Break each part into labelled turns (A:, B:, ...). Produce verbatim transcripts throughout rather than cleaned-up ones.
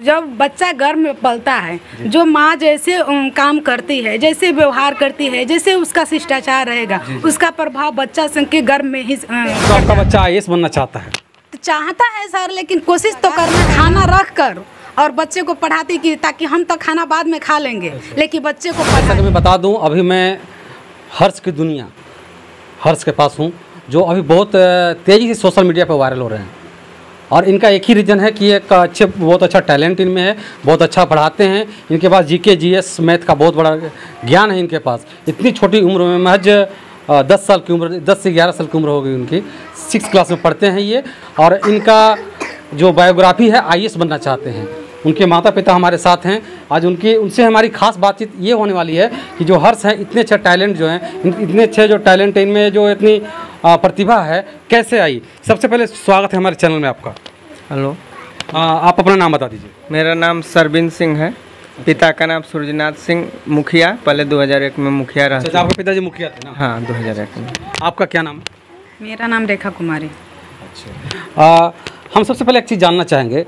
A: जब बच्चा गर्भ में पलता है, जो माँ जैसे अम, काम करती है, जैसे व्यवहार करती है, जैसे उसका शिष्टाचार रहेगा, उसका प्रभाव बच्चा संग के गर्भ में ही।
B: तो आपका बच्चा आई ए एस बनना चाहता है?
A: तो चाहता है सर, लेकिन कोशिश तो करना, खाना रख कर और बच्चे को पढ़ाती की, ताकि हम तो खाना बाद में खा लेंगे, लेकिन बच्चे को पढ़ा।
B: मैं बता दूं, अभी मैं हर्ष की दुनिया हर्ष के पास हूं, जो अभी बहुत तेज़ी से सोशल मीडिया पर वायरल हो रहे हैं। और इनका एक ही रीज़न है कि एक अच्छे बहुत अच्छा टैलेंट इनमें है, बहुत अच्छा पढ़ाते हैं, इनके पास जी के जी एस मैथ का बहुत बड़ा ज्ञान है इनके पास। इतनी छोटी उम्र में, महज दस साल की उम्र, दस से ग्यारह साल की उम्र हो गई उनकी, सिक्स क्लास में पढ़ते हैं ये। और इनका जो बायोग्राफी है, आई ए एस बनना चाहते हैं। उनके माता पिता हमारे साथ हैं आज। उनकी उनसे हमारी खास बातचीत ये होने वाली है कि जो हर्ष है, इतने अच्छे टैलेंट जो हैं, इतने अच्छे जो टैलेंट है इनमें, जो इतनी प्रतिभा है, कैसे आई? सबसे पहले स्वागत है हमारे चैनल में आपका।
C: हेलो,
B: आप अपना नाम बता दीजिए।
C: मेरा नाम सरबिन सिंह है, पिता का नाम सूर्यनाथ सिंह, मुखिया, पहले दो हज़ार एक में मुखिया रहा।
B: अच्छा, आपके पिताजी मुखिया थे ना?
C: हाँ, दो हज़ार एक में।
B: आपका क्या नाम है?
A: मेरा नाम रेखा कुमारी।
B: अच्छा, आ, हम सबसे पहले एक चीज़ जानना चाहेंगे।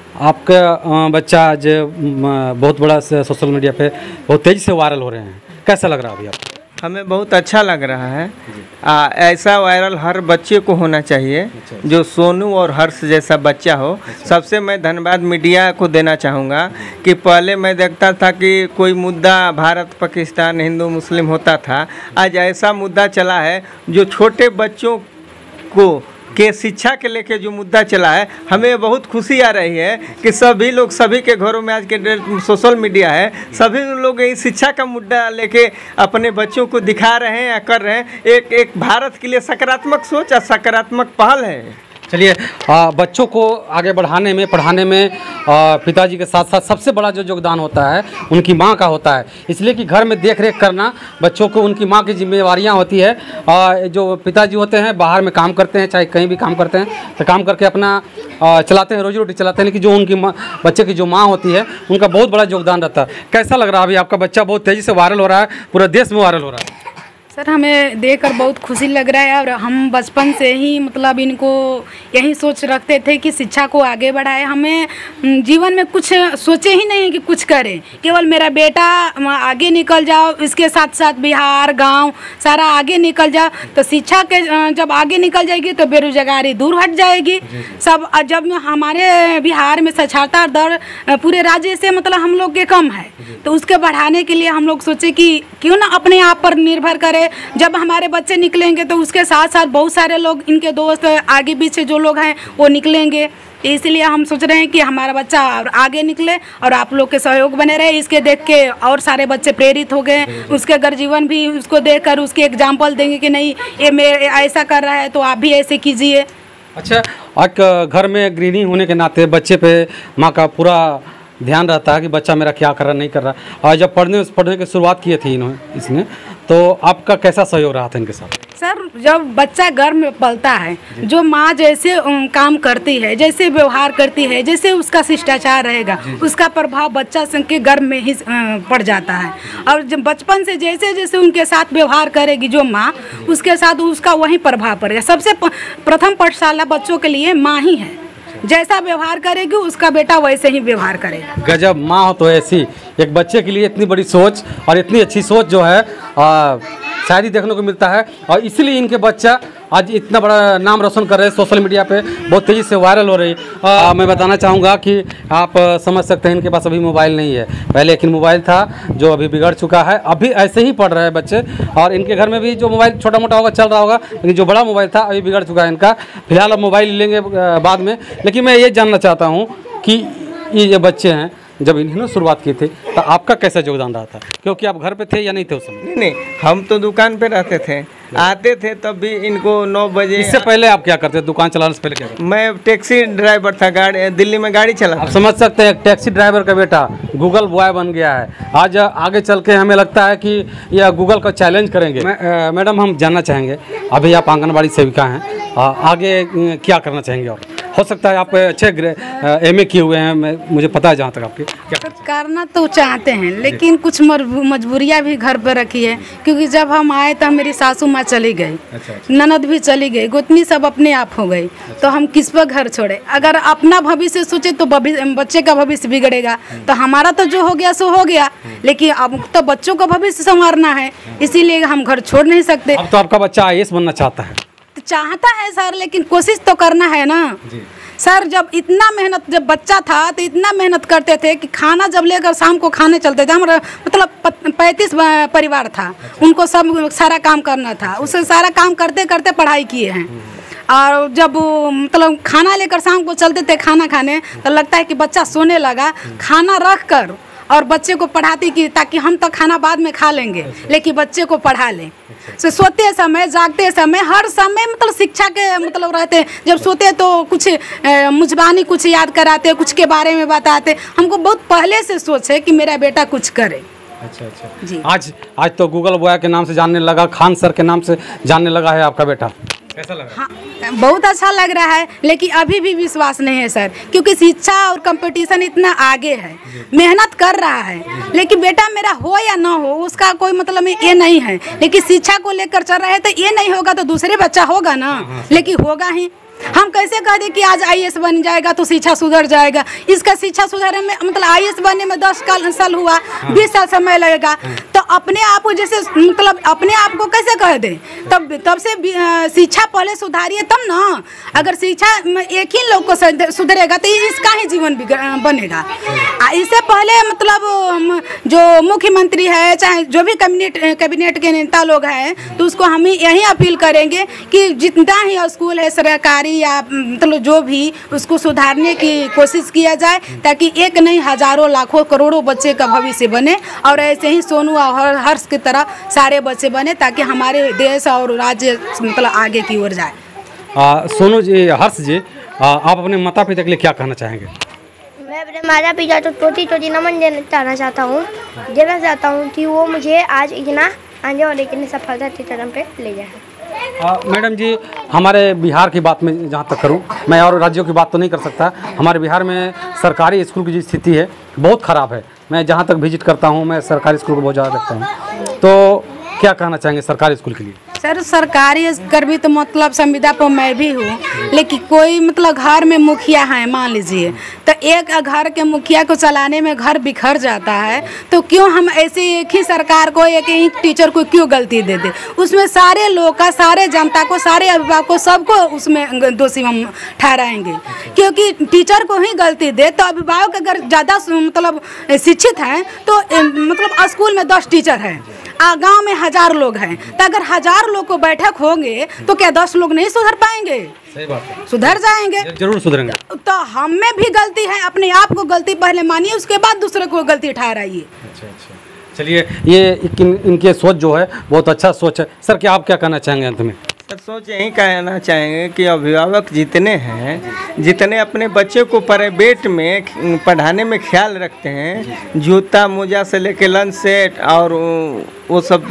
B: आपका बच्चा आज बहुत बड़ा सोशल मीडिया पे बहुत तेज़ी से वायरल हो रहे हैं, कैसा लग रहा है अभी आपको?
C: हमें बहुत अच्छा लग रहा है। आ, ऐसा वायरल हर बच्चे को होना चाहिए, जो सोनू और हर्ष जैसा बच्चा हो। सबसे मैं धन्यवाद मीडिया को देना चाहूँगा कि पहले मैं देखता था कि कोई मुद्दा भारत पाकिस्तान हिंदू मुस्लिम होता था, आज ऐसा मुद्दा चला है जो छोटे बच्चों को के शिक्षा के लेके जो मुद्दा चला है, हमें बहुत खुशी आ रही है कि सभी लोग, सभी के घरों में आज के सोशल मीडिया है, सभी लोग इस शिक्षा का मुद्दा लेके अपने बच्चों को दिखा रहे हैं या कर रहे हैं। एक एक भारत के लिए सकारात्मक सोच और सकारात्मक पहल है।
B: चलिए, बच्चों को आगे बढ़ाने में, पढ़ाने में आ, पिताजी के साथ साथ सबसे बड़ा जो योगदान होता है उनकी माँ का होता है। इसलिए कि घर में देख रेख करना बच्चों को उनकी माँ की जिम्मेवारियाँ होती है। आ, जो पिताजी होते हैं बाहर में काम करते हैं, चाहे कहीं भी काम करते हैं, तो काम करके अपना आ, चलाते हैं, रोजी रोटी चलाते हैं। लेकिन जो उनकी माँ, बच्चे की जो माँ होती है, उनका बहुत बड़ा योगदान रहता है। कैसा लग रहा है अभी आपका बच्चा बहुत तेज़ी से वायरल हो रहा है, पूरे देश में वायरल हो रहा है?
A: सर, हमें देखकर बहुत खुशी लग रहा है। और हम बचपन से ही मतलब इनको यही सोच रखते थे कि शिक्षा को आगे बढ़ाए। हमें जीवन में कुछ सोचे ही नहीं कि कुछ करें, केवल मेरा बेटा आगे निकल जाओ, इसके साथ साथ बिहार, गांव सारा आगे निकल जाओ। तो शिक्षा के जब आगे निकल जाएगी तो बेरोजगारी दूर हट जाएगी सब। जब हमारे बिहार में साक्षरता दर पूरे राज्य से मतलब हम लोग के कम है, तो उसके बढ़ाने के लिए हम लोग सोचे कि क्यों ना अपने आप पर निर्भर करें। जब हमारे बच्चे निकलेंगे तो उसके साथ साथ बहुत सारे लोग, इनके दोस्त आगे पीछे जो लोग हैं वो निकलेंगे। इसलिए हम सोच रहे हैं कि हमारा बच्चा आगे निकले और आप लोग के सहयोग बने रहे। इसके देख के और सारे बच्चे प्रेरित हो गए, उसके घर जीवन भी उसको देखकर उसके एग्जाम्पल देंगे कि नहीं, ये मेरे ऐसा कर रहा है तो आप भी ऐसे कीजिए।
B: अच्छा, आज घर में गृहिणी होने के नाते बच्चे पे माँ का पूरा ध्यान रहता है कि बच्चा मेरा क्या कर रहा नहीं कर रहा। और जब पढ़ने पढ़ने की शुरुआत की थी इन्होंने इसने, तो आपका कैसा सहयोग रहा था इनके साथ?
A: सर, जब बच्चा गर्भ में पलता है, जो माँ जैसे अम, काम करती है, जैसे व्यवहार करती है, जैसे उसका शिष्टाचार रहेगा, उसका प्रभाव बच्चा संग के गर्भ में ही पड़ जाता है। और जब बचपन से जैसे जैसे उनके साथ व्यवहार करेगी जो माँ, उसके साथ उसका वही प्रभाव पड़ेगा। सबसे प्रथम पाठशाला बच्चों के लिए माँ ही है। जैसा व्यवहार करेगी उसका बेटा वैसे ही व्यवहार करेगा।
B: गजब, माँ हो तो ऐसी। एक बच्चे के लिए इतनी बड़ी सोच और इतनी अच्छी सोच जो है आ, शायद ही देखने को मिलता है। और इसीलिए इनके बच्चा आज इतना बड़ा नाम रोशन कर रहे हैं, सोशल मीडिया पे बहुत तेज़ी से वायरल हो रही है। मैं बताना चाहूँगा कि आप समझ सकते हैं इनके पास अभी मोबाइल नहीं है, पहले एक मोबाइल था जो अभी बिगड़ चुका है। अभी ऐसे ही पढ़ रहे हैं बच्चे, और इनके घर में भी जो मोबाइल छोटा मोटा होगा चल रहा होगा, लेकिन जो बड़ा मोबाइल था अभी बिगड़ चुका है इनका। फिलहाल अब मोबाइल लेंगे बाद में। लेकिन मैं ये जानना चाहता हूँ कि ये जो बच्चे हैं, जब इन्होंने शुरुआत की थी तो आपका कैसा योगदान रहा था? क्योंकि आप घर पे थे या नहीं थे उस समय?
C: नहीं नहीं, हम तो दुकान पे रहते थे, आते थे तब भी इनको नौ बजे।
B: इससे पहले आप क्या करते थे? दुकान चलाने से पहले क्या करते?
C: मैं टैक्सी ड्राइवर था, गाड़ी दिल्ली में गाड़ी चला।
B: आप समझ सकते हैं, टैक्सी ड्राइवर का बेटा गूगल बॉय बन गया है। आज आगे चल के हमें लगता है कि यह गूगल का चैलेंज करेंगे। मैडम, हम जानना चाहेंगे, अभी आप आंगनबाड़ी सेविका हैं, आगे क्या करना चाहेंगे? और हो सकता है आप अच्छे एम ए किए हुए हैं, मैं मुझे पता है जहाँ तक आपके क्या
A: तो करना तो चाहते हैं, लेकिन कुछ मजबूरियाँ भी घर पर रखी है, क्योंकि जब हम आए तो मेरी सासू माँ चली गई,
B: अच्छा, अच्छा।
A: ननद भी चली गई, गोतनी सब अपने आप हो गई, तो हम किस पर घर छोड़े। अगर अपना भविष्य सोचे तो बच्चे का भविष्य बिगड़ेगा, तो हमारा तो जो हो गया सो हो गया, लेकिन अब तो बच्चों का भविष्य संवारना है, इसीलिए हम घर छोड़ नहीं सकते।
B: अब तो आपका बच्चा आई ए एस बनना चाहता है।
A: तो चाहता है सर, लेकिन कोशिश तो करना है ना
B: जी।
A: सर। जब इतना मेहनत, जब बच्चा था तो इतना मेहनत करते थे कि खाना जब लेकर शाम को खाने चलते थे। हमारा मतलब पैंतीस परिवार था, उनको सब सारा काम करना था, उससे सारा काम करते करते पढ़ाई किए हैं। और जब मतलब खाना लेकर शाम को चलते थे खाना खाने, तो लगता है कि बच्चा सोने लगा, खाना रख कर और बच्चे को पढ़ाती की, ताकि हम तो खाना बाद में खा लेंगे, लेकिन बच्चे को पढ़ा लें। तो सोते समय, जागते समय, हर समय मतलब शिक्षा के मतलब रहते। जब सोते तो कुछ मुजबानी कुछ याद कराते, कुछ के बारे में बताते। हमको बहुत पहले से सोच है कि मेरा बेटा कुछ करे।
B: अच्छा अच्छा जी। आज आज तो गूगल बॉय के नाम से जानने लगा, खान सर के नाम से जानने लगा है आपका बेटा, कैसा लगा?
A: हाँ, बहुत अच्छा लग रहा है, लेकिन अभी भी विश्वास नहीं है सर, क्योंकि शिक्षा और कंपटीशन इतना आगे है, मेहनत कर रहा है, लेकिन बेटा मेरा हो या ना हो उसका कोई मतलब ये नहीं है। लेकिन शिक्षा को लेकर चल रहे हैं, तो ये नहीं होगा तो दूसरे बच्चा होगा ना, लेकिन होगा ही। हम कैसे कह दें कि आज आई ए एस बन जाएगा तो शिक्षा सुधर जाएगा। इसका शिक्षा सुधारने में मतलब आई ए एस बनने में दस साल हुआ, बीस साल समय लगेगा, तो अपने आप को जैसे मतलब अपने आप को कैसे कह दें? तब तब से शिक्षा पहले सुधारिए तब ना। अगर शिक्षा एक ही लोग को सुधरेगा तो इसका ही जीवन बनेगा। इससे पहले मतलब जो मुख्यमंत्री है, चाहे जो भी कैबिनेट कैबिनेट के नेता लोग हैं, तो उसको हम यही अपील करेंगे कि जितना ही स्कूल है सरकारी या मतलब जो भी, उसको सुधारने की कोशिश किया जाए, ताकि एक नहीं हजारों लाखों करोड़ों बच्चे का भविष्य बने, और ऐसे ही सोनू और हर्ष की तरह सारे बच्चे बने, ताकि हमारे देश और राज्य मतलब आगे की ओर जाए।
B: आ, सोनू जी, हर्ष जी, आ, आप अपने माता पिता के लिए क्या कहना चाहेंगे?
D: मैं अपने माता पिता को छोटी छोटी नमन देना चाहना चाहता हूँ देना चाहता हूँ कि वो मुझे आज इतना आने वाले की सफलता की तरफ पे ले जाए।
B: मैडम जी, हमारे बिहार की बात में जहाँ तक करूँ, मैं और राज्यों की बात तो नहीं कर सकता, हमारे बिहार में सरकारी स्कूल की जो स्थिति है बहुत ख़राब है। मैं जहाँ तक विजिट करता हूँ, मैं सरकारी स्कूल को बहुत ज़्यादा देखता हूँ। तो क्या कहना चाहेंगे सरकारी स्कूल के लिए?
A: सर सरकारी स्कूल भी तो मतलब संविदा पर मैं भी हूँ, लेकिन कोई मतलब घर में मुखिया है मान लीजिए, तो एक घर के मुखिया को चलाने में घर बिखर जाता है, तो क्यों हम ऐसे एक ही सरकार को, एक ही टीचर को क्यों गलती दे दे? उसमें सारे लोग का, सारे जनता को, सारे अभिभावकों सबको उसमें दोषी हम ठहराएंगे, क्योंकि टीचर को ही गलती दे तो अभिभावक अगर ज़्यादा मतलब शिक्षित हैं तो मतलब स्कूल में दस टीचर हैं, गांव में हजार लोग हैं, तो अगर हजार लोग को बैठक होंगे तो क्या दस लोग नहीं सुधर पाएंगे?
B: सही बात है,
A: सुधर जाएंगे,
B: जरूर सुधरेंगे।
A: तो हम में भी गलती है, अपने आप को गलती पहले मानिए, उसके बाद दूसरे को गलती ठहराइए।
B: अच्छा अच्छा, चलिए, ये इन, इनके सोच जो है बहुत अच्छा सोच है। सर, क्या आप क्या कहना चाहेंगे अंत में?
C: सर सोच यही कहना चाहेंगे कि अभिभावक जितने हैं, जितने अपने बच्चे को प्राइवेट में पढ़ाने में ख्याल रखते हैं, जूता मोजा से लेके लंच सेट और वो सब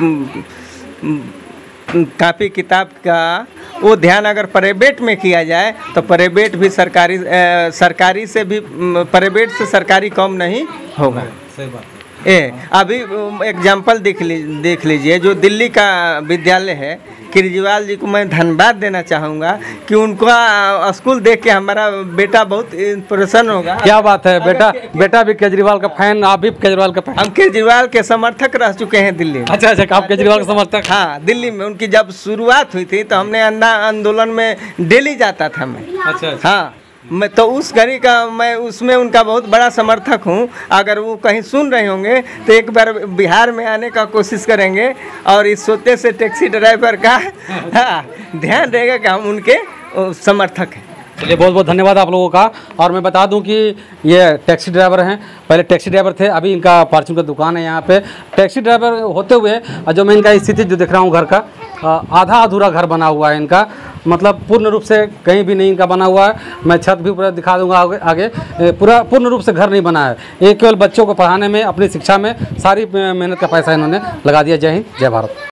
C: कापी किताब का वो ध्यान अगर प्राइवेट में किया जाए तो प्राइवेट भी सरकारी ए, सरकारी से भी प्राइवेट से सरकारी कम नहीं होगा।
B: सही बात है।
C: ए अभी एग्जाम्पल देख ली देख लीजिए, जो दिल्ली का विद्यालय है, केजरीवाल जी को मैं धन्यवाद देना चाहूँगा कि उनका स्कूल देख के हमारा बेटा बहुत प्रसन्न होगा।
B: क्या बात है, बेटा बेटा भी केजरीवाल का फैन, आप भी केजरीवाल का फैन?
C: हम केजरीवाल के समर्थक रह चुके हैं दिल्ली में।
B: अच्छा अच्छा, आप केजरीवाल के समर्थक?
C: हाँ, दिल्ली में उनकी जब शुरुआत हुई थी तो हमने अंधा आंदोलन में डेली जाता था मैं।
B: अच्छा अच्छा।
C: हाँ, मैं तो उस घड़ी का मैं उसमें उनका बहुत बड़ा समर्थक हूँ। अगर वो कहीं सुन रहे होंगे तो एक बार बिहार में आने का कोशिश करेंगे और इस सोते से टैक्सी ड्राइवर का हाँ, ध्यान रहेगा कि हम उनके समर्थक हैं।
B: चलिए, बहुत बहुत धन्यवाद आप लोगों का। और मैं बता दूं कि ये टैक्सी ड्राइवर हैं, पहले टैक्सी ड्राइवर थे, अभी इनका फॉर्च्यून का दुकान है यहाँ पे। टैक्सी ड्राइवर होते हुए जो मैं इनका स्थिति जो देख रहा हूँ घर का, आधा अधूरा घर बना हुआ है इनका, मतलब पूर्ण रूप से कहीं भी नहीं इनका बना हुआ है। मैं छत भी पूरा दिखा दूंगा आगे आगे पूरा पूर्ण रूप से घर नहीं बना है। ये केवल बच्चों को पढ़ाने में, अपनी शिक्षा में सारी मेहनत का पैसा इन्होंने लगा दिया। जय हिंद, जय भारत।